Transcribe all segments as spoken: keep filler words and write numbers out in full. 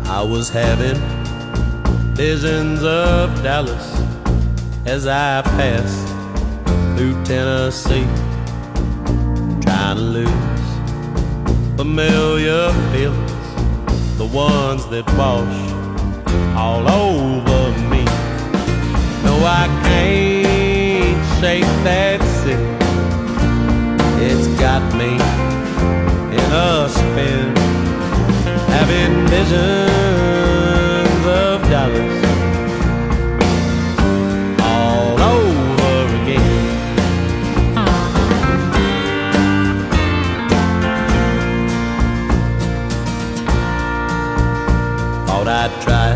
I was having visions of Dallas as I passed through Tennessee, trying to lose familiar feelings, the ones that wash all over me. No, I can't shake that city. It's got me in a spin, having visions of Dallas all over again. Thought I'd try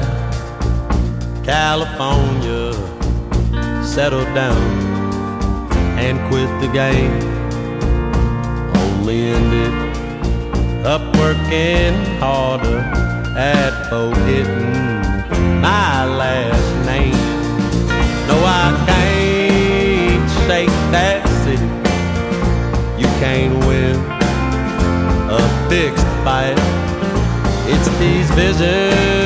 California, settle down and quit the game. Only ended up working harder at forgetting my last name. No, I can't shake that city. You can't win a fixed fight. It's these visions